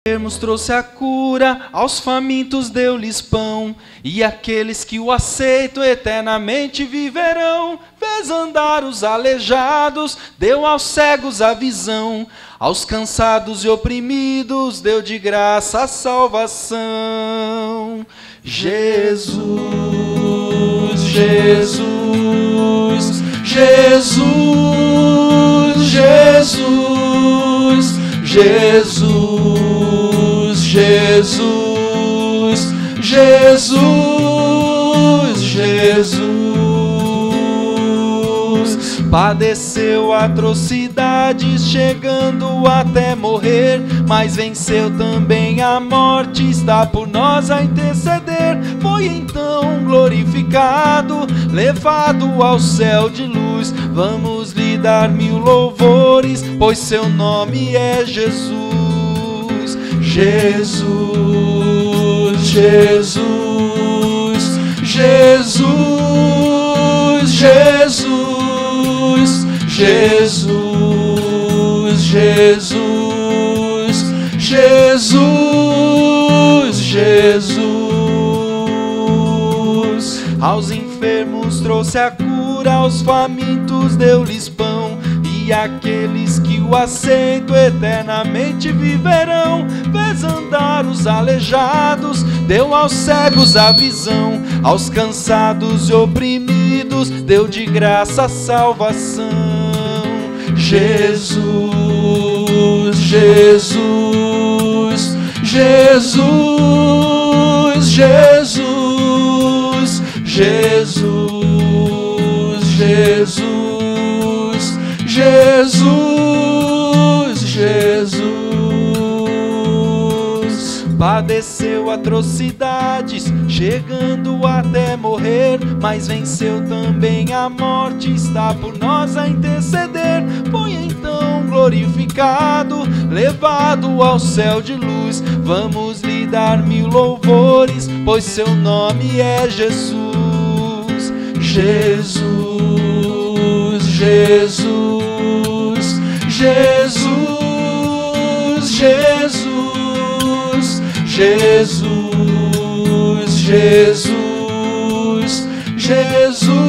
Trouxe a cura, aos famintos deu-lhes pão, e aqueles que o aceitam eternamente viverão. Fez andar os aleijados, deu aos cegos a visão, aos cansados e oprimidos deu de graça a salvação. Jesus, Jesus, Jesus, Jesus, Jesus, Jesus, Jesus, Jesus. Padeceu atrocidades, chegando até morrer, mas venceu também a morte, está por nós a interceder. Foi então glorificado, levado ao céu de luz. Vamos lhe dar 1000 louvores, pois seu nome é Jesus. Jesus, Jesus, Jesus, Jesus, Jesus, Jesus, Jesus, Jesus. Aos enfermos trouxe a cura, aos famintos deu-lhes pão, e aqueles que o aceitam eternamente viverão. Fez andar os aleijados, deu aos cegos a visão, aos cansados e oprimidos deu de graça a salvação. Jesus, Jesus, Jesus, Jesus, Jesus, Jesus, Jesus, Jesus. Padeceu atrocidades, chegando até morrer, mas venceu também a morte, está por nós a interceder. Foi então glorificado, levado ao céu de luz. Vamos lhe dar 1000 louvores, pois seu nome é Jesus. Jesus, Jesus, Jesus, Jesus, Jesus, Jesus, Jesus.